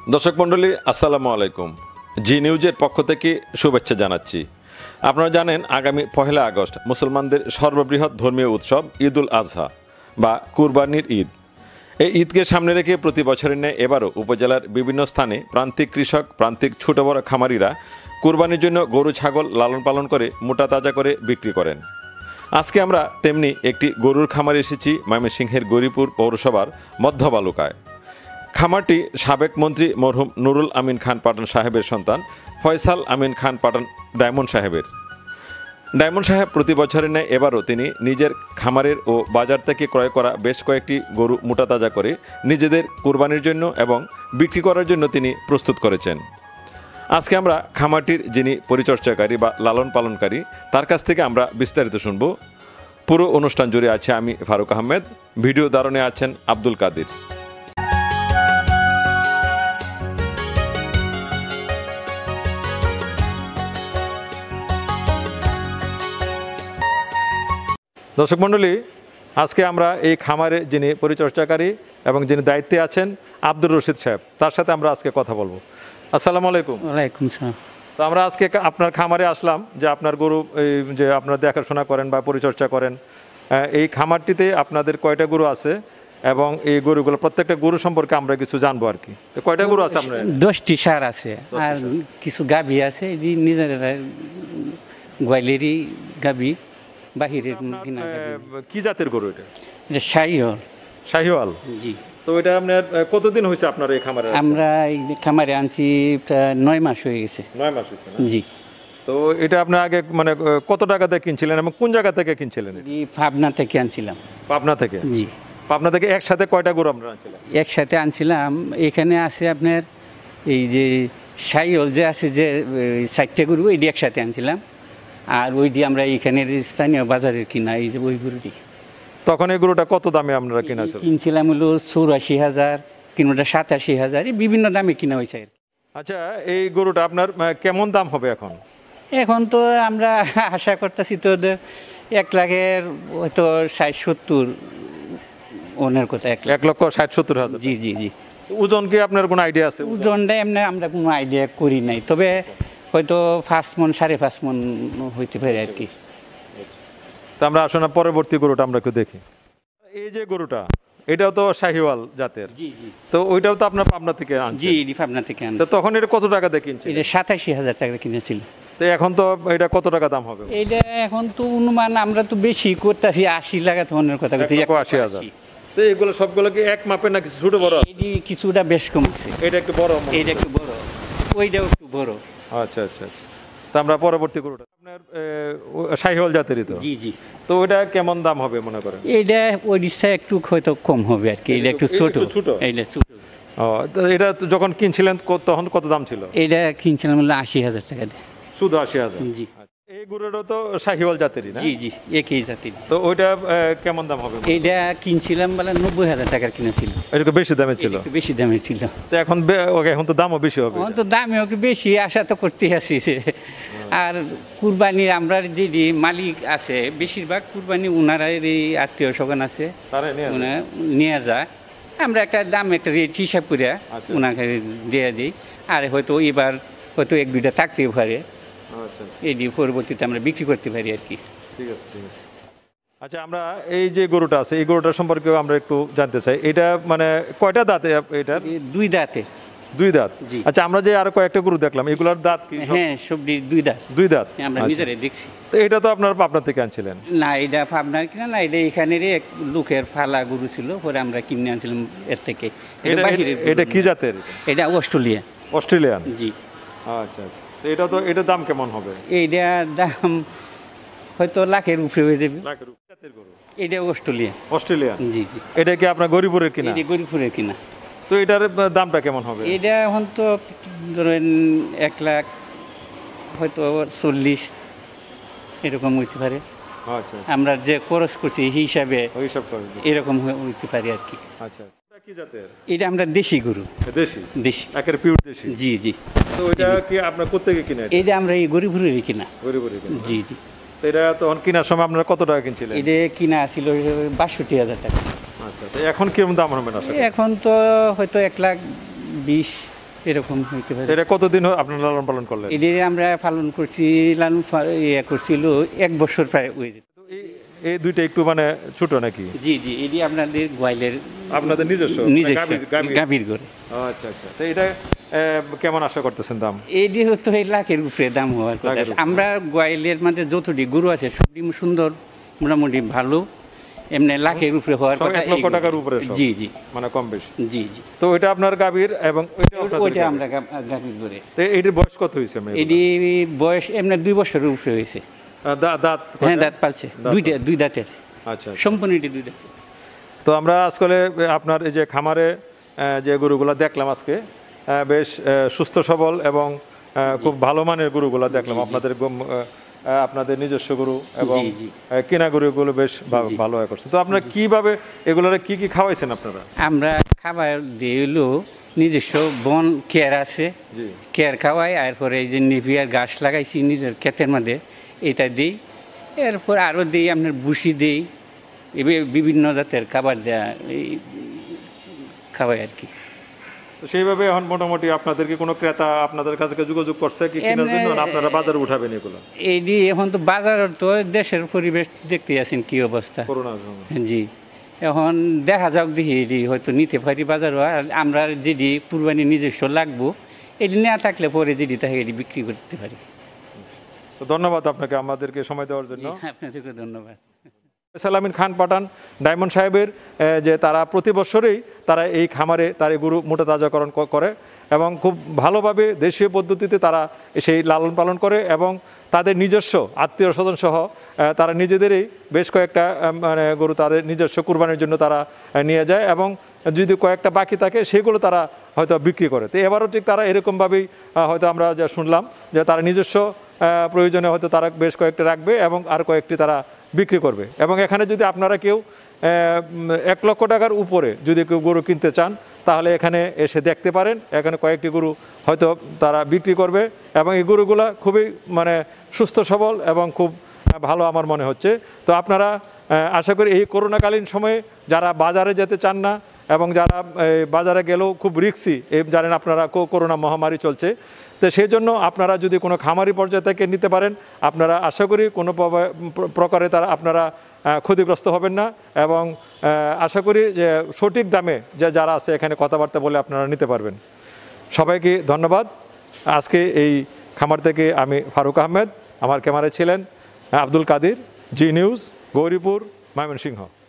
দর্শক মণ্ডলী আসসালামু আলাইকুম। জি নিউজের পক্ষ থেকে শুভেচ্ছা জানাচ্ছি। আপনারা জানেন আগামী 1 আগস্ট মুসলমানদের সর্ববৃহৎ ধর্মীয় উৎসব ঈদ উল আজহা বা কুরবানির ঈদ। এই ঈদকে সামনে রেখে প্রতি বছরের ন্যায় এবারও উপজেলার বিভিন্ন স্থানে প্রান্তিক কৃষক, প্রান্তিক ছোট বড় খামারিরা কুরবানির জন্য গরু ছাগল লালন পালন করে মোটা তাজা করে বিক্রি করেন। আজকে আমরা তেমনি একটি গরুর খামারে এসেছি ময়মনসিংহের গৌরীপুর পৌরসভার মধ্য বালুকায়। খামারটি সাবেক মন্ত্রী মরহুম নুরুল আমিন খান পাঠান সাহেবের সন্তান ফয়সাল আমিন খান পাঠান ডায়মন্ড সাহেবের। ডায়মন্ড সাহেব প্রতি বছরের ন্যায় এবারও তিনি নিজের খামারের ও বাজার থেকে ক্রয় করা বেশ কয়েকটি গরু মোটা তাজা করে নিজেদের কুরবানির জন্য এবং বিক্রি করার জন্য তিনি প্রস্তুত করেছেন। আজকে আমরা খামারটির যিনি পরিচর্যাকারী বা লালন পালনকারী তার কাছ থেকে আমরা বিস্তারিত শুনব। পুরো অনুষ্ঠান জুড়ে আছে আমি ফারুক আহমেদ, ভিডিও ধারণে আছেন আব্দুল কাদির। দর্শক মণ্ডলী, আজকে আমরা এই খামারে যিনি পরিচর্যাকারী এবং যিনি দায়িত্বে আছেন আব্দুর রশিদ সাহেব, তার সাথে আমরা আজকে কথা বলবো। আসসালামু আলাইকুম। ওয়ালাইকুম সালাম। তো আমরা আজকে আপনার খামারে আসলাম যে আপনার গরু যে আপনার দেখাশোনা করেন বা পরিচর্যা করেন, এই খামারটিতে আপনাদের কয়টা গরু আছে এবং এই গরুগুলো প্রত্যেকটা গরু সম্পর্কে আমরা কিছু জানবো আর কি। তো কয়টা গরু আছে আপনার? 10টি সার আছে আর কিছু গাভী আছে, যে নিজের গোয়ালেরই গাভী, বাহিরের কিনা গাভী। কি জাতের গরু এটা? এটা শাহিওয়াল। শাহিওয়াল, জি। তো এটা আপনার কতদিন হয়েছে আপনার এই খামারে? আমরা এই খামারে আনছি প্রায় 9 মাস হয়ে গেছে। 9 মাস হয়েছে না? জি। তো এটা আপনার আগে মানে কত টাকা দিয়ে কিনছিলেন এবং কোন জায়গা থেকে কিনছিলেন? এই পাবনা থেকে আনছিলাম। পাবনা থেকে? জি। পাবনা থেকে একসাথে কয়টা গরু আপনারা আনছিলেন? একসাথে আনছিলাম। এখানে আছে আপনার এই যে শাহিওয়াল যে আছে, যে 4টা গরু, এটি একসাথে আনছিলাম। আর ওইটি আমরা এইখানের স্থানীয় বাজারের কিনা, এই যে ওই গরুটি। তখন এই গরুটা কত দামে আপনারা কিনেছেন? কিনছিলাম হলো 84,000, কিনোটা 87,000, এই বিভিন্ন দামে কিনা হয়েছে আর কি। আচ্ছা, এই গরুটা আপনার কেমন দাম হবে এখন? এখন তো আমরা আশা করতেছি তো 1 লাখের হয়তো 60-70 ওনের কথা। 1,60,70,000? জি জি জি। ওজন কি আপনার কোনো আইডিয়া আছে? ওজনটা এমনি আমরা কোনো আইডিয়া করি নাই, তবে হয়তো 5 মণ 5.5 মণ হইতে পারে আর কি। তো আমরা আসলে পরবর্তী গরুটা আমরা একটু দেখি। এই যে গরুটা, এটাও তো শাহিওয়াল জাতের। জি জি। তো ওইটাও তো আপনার পাবনা থেকে আনছেন? জি, এটি পাবনা থেকে আনছি। তো তখন এটা কত টাকা দিয়ে কিনছেন? এটা 87,000 টাকা কিনেছিল। তো এখন তো এটা কত টাকা দাম হবে? এটা এখন তো অনুমান আমরা তো বেশি করতেছি, 80 লাখ ধরনের কথা বলছি। 1,80,000। তো এগুলো সবগুলো কি এক মাপের নাকি ছোট বড়? এটি কিছুটা বেশ কম আছে। এটা একটু বড়? এটা একটু বড়, ওইটাও একটু বড়। আচ্ছা আচ্ছা আচ্ছা। তো আমরা পরবর্তী গরুটা আপনার শাহিওয়াল জাতেরই তো? জি জি। তো ওটা কেমন দাম হবে মনে করেন? এইটা ওই দিকটা একটু হয়তো কম হবে আর কি। এটা একটু ছোট। এইটা ছোট। ও, তো এটা যখন কিনছিলেন তখন কত দাম ছিল? এটা কিনছিলাম হলো 80,000 টাকা দিয়ে। শুধু 80,000? জি। এই গরুটাও তো শাহিওয়াল জাতেরই না? জি জি, একই জাতির। তো ওইটা কেমন দাম হবে? এইটা কিনছিলাম বলে 90,000 টাকার কিনেছিল। এটা একটু বেশি দামে ছিল? একটু বেশি দামের ছিল। তো এখন এখন তো দামও বেশি হবে? এখন তো দামে একটু বেশি, আশা তো করতে আছি। আর কুরবানির আমরা যে মালিক আছে, বেশিরভাগ কুরবানি উনারাই আত্মীয় স্বজন আছে, নিয়ে যায়। আমরা একটা দাম একটা রেট হিসাব করে ওনাকে দিয়ে দিই। আর হয়তো এবার হয়তো 1-2টা থাকতেই পারে, এই দিয়ে পরবর্তীতে আমরা বিক্রি করতে পারি আর কি। ঠিক আছে ঠিক আছে। আচ্ছা, আমরা এই যে গরুটা আছে এই গরুটার সম্পর্কেও আমরা একটু জানতে চাই। এটা মানে কয়টা দাঁতে এটার? 2 দাঁতে। 2 দাঁত? আচ্ছা, আমরা যে আরো কয়েকটা গরু দেখলাম, এগুলোর দাঁত কি? হ্যাঁ, সবটি 2 দাঁত। 2 দাঁত আমরা নিজেরাই দেখছি। তো এটা তো আপনার পাবনা থেকে আনছিলেন? না, এটা পাবনার কিনা না, এটা এখানেরই এক লোকের ফালা গরু ছিল, পরে আমরা কিনে আনছিলাম এর থেকে। এটা কি জাতের? এটা অস্ট্রেলিয়া। অস্ট্রেলিয়ান? জি। আচ্ছা আচ্ছা। তো এটা তো এটার দাম কেমন হবে? এইটার দাম হয়তো লাখের উপরে হয়ে যাবে। লাখের উপরে? জাতের গরু এটা অস্ট্রেলিয়া। অস্ট্রেলিয়া? জি জি। এটা কি আপনার গরিপুরের কিনা? এটা গরিপুরের কিনা। তো এটার দামটা কেমন হবে? এটা এখন তো ধরেন 1 লাখ হয়তো 40 এরকম হইতে পারে। আচ্ছা। আমরা যে খরচ করছি হিসাবে এরকম হইতে পারে আর কি। আচ্ছা। কি জাতের? এটা আমরা দেশি গরু। দেশি? দেশি, একের পিওর দেশি? জি জি। তো এটা কি আপনার কোত্থেকে কিনে? এটা আমরা এই গরিপুরেরই কিনা। গরিপুরের কিনা? জি জি। তো এটা তখন কেনার সময় আপনারা কত টাকা কিনছিলেন? এটা কিনা ছিল 62,000 টাকা। আচ্ছা। তো এখন কিরকম দাম হবে না? এখন তো হয়তো 1,20,000 এরকম হইতে পারে। এটা কতদিন আপনারা লালন পালন করলেন? এটি আমরা পালন করছি, করছিল 1 বছর প্রায় ওই। তো এই দুইটা একটু মানে ছোট নাকি? জি জি, এটি আপনাদের গোয়ালের আপনাদের নিজস্ব গাভীর গরু। আচ্ছা আচ্ছা, তো এটা কেমন আশা করতেছেন দাম? এটি হতো 1 লাখের উপরে দাম হওয়ার কথা। লাখের উপরে। আমরা গোয়ালের মধ্যে যতটি গরু আছে সবটি সুন্দর, মোটামুটি ভালো, এমনি লাখের উপরে হওয়ার সব কথা। 1 লক্ষ টাকার উপরে সব? জি জি, মানে কম বেশি। জি জি। তো এটা আপনার গাভীর এবং ওইটা আপনাদের ওইটা গাভীর। আমরা গাভীর গরু। তো এটির বয়স কত হয়েছে? এটি বয়স এমনি 2 বছরের উপরে হয়েছে। দাঁত হ্যাঁ, দাঁত পালছে, দুই দাঁতের, আচ্ছা। সম্পূর্ণ এটি 2 দাঁতের। তো আমরা আজকাল আপনার এই যে খামারে যে গরুগুলো দেখলাম আজকে, বেশ সুস্থ সবল এবং খুব ভালো মানের গরুগুলো দেখলাম। আপনাদের নিজস্ব গরু এবং জি, জি। কেনা গরুগুলো বেশ ভালো করছে। তো আপনারা কিভাবে এগুলোর কি কি খাওয়াইছেন আপনারা? আমরা খাবার দিয়ে হলো নিজস্ব বন কেয়ার আছে, জি। কেয়ার খাওয়াই, এরপরে এই যে নিভিয়ার ঘাস লাগাইছি নিজের ক্ষেতের মধ্যে, এটা দিই। এরপর আরও দিই আপনার ভুসি দিই, বিভিন্ন জাতের খাবার দেয়া এই খাওয়াই আর কি। তো সেইভাবে এখন মোটামুটি আপনাদের কি কোনো ক্রেতা আপনাদের কাছে যোগাযোগ করছে কি কেনার জন্য, না আপনারা বাজারে উঠাবেন এগুলো? এইটি এখন তো বাজারের তো দেশের পরিবেশ দেখতে আছেন কি অবস্থা। করোনার জন্য। জি, এখন দেখা যাক, দেখি এটি হয়তো নিতে পারি বাজারও। আর আমরা যেটি কুরবানি নিজস্ব লাগবো, এটি না থাকলে পরে যেটি থাকে এটি বিক্রি করতে পারি। তো ধন্যবাদ আপনাকে আমাদেরকে সময় দেওয়ার জন্য। আপনাদেরকে ধন্যবাদ। সালামিন খান পাঠান ডায়মন্ড সাহেবের যে তারা প্রতি বছরেই তারা এই খামারে তার এই গরু মোটা তাজাকরণ করে এবং খুব ভালোভাবে দেশীয় পদ্ধতিতে তারা সেই লালন পালন করে এবং তাদের নিজস্ব আত্মীয় স্বজন সহ তারা নিজেদেরই বেশ কয়েকটা মানে গরু তাদের নিজস্ব কুরবানির জন্য তারা নিয়ে যায় এবং যদি কয়েকটা বাকি থাকে সেগুলো তারা হয়তো বিক্রি করে। তো এবারও ঠিক তারা এরকমভাবেই হয়তো আমরা যা শুনলাম যে তারা নিজস্ব প্রয়োজনে হয়তো তারা বেশ কয়েকটা রাখবে এবং আর কয়েকটি তারা বিক্রি করবে। এবং এখানে যদি আপনারা কেউ 1 লক্ষ টাকার উপরে যদি কেউ গরু কিনতে চান তাহলে এখানে এসে দেখতে পারেন। এখানে কয়েকটি গরু হয়তো তারা বিক্রি করবে এবং এই গরুগুলো খুবই মানে সুস্থ সবল এবং খুব ভালো আমার মনে হচ্ছে। তো আপনারা আশা করি এই করোনাকালীন সময়ে যারা বাজারে যেতে চান না এবং যারা বাজারে গেলেও খুব রিস্কি, জানেন আপনারা করোনা মহামারী চলছে, তো সেই জন্য আপনারা যদি কোনো খামারি পর্যায়ে থেকে নিতে পারেন আপনারা আশা করি কোনো প্রকারে আপনারা ক্ষতিগ্রস্ত হবেন না এবং আশা করি যে সঠিক দামে যারা আছে এখানে কথাবার্তা বলে আপনারা নিতে পারবেন। সবাইকে ধন্যবাদ। আজকে এই খামার থেকে আমি ফারুক আহমেদ, আমার ক্যামেরায় ছিলেন আব্দুল কাদির, জি নিউজ, গৌরীপুর, ময়মনসিংহ।